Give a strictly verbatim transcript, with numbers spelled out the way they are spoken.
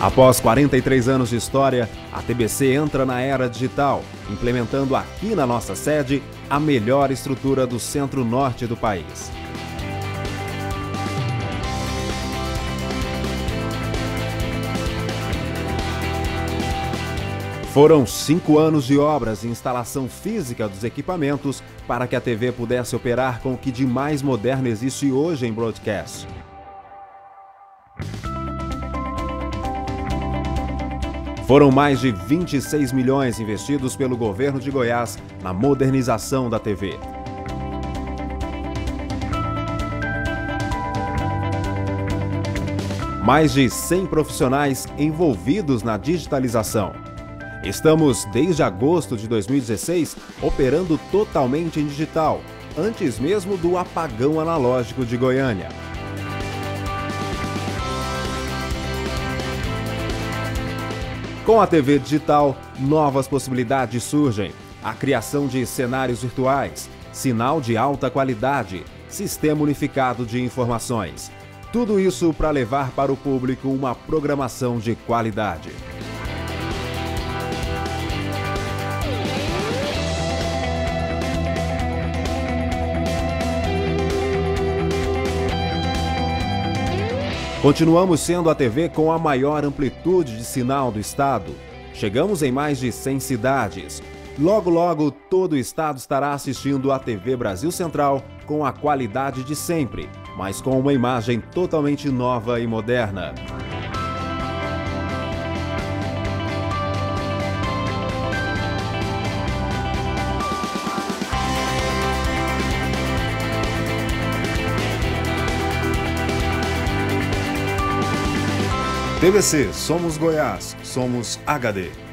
Após quarenta e três anos de história, a T B C entra na era digital, implementando aqui na nossa sede a melhor estrutura do centro-norte do país. Foram cinco anos de obras e instalação física dos equipamentos para que a T V pudesse operar com o que de mais moderno existe hoje em broadcast. Foram mais de vinte e seis milhões investidos pelo governo de Goiás na modernização da T V. Mais de cem profissionais envolvidos na digitalização. Estamos, desde agosto de dois mil e dezesseis, operando totalmente em digital, antes mesmo do apagão analógico de Goiânia. Com a T V digital, novas possibilidades surgem. A criação de cenários virtuais, sinal de alta qualidade, sistema unificado de informações. Tudo isso para levar para o público uma programação de qualidade. Continuamos sendo a T V com a maior amplitude de sinal do estado. Chegamos em mais de cem cidades. Logo, logo, todo o estado estará assistindo a T V Brasil Central com a qualidade de sempre, mas com uma imagem totalmente nova e moderna. T V C, somos Goiás, somos H D.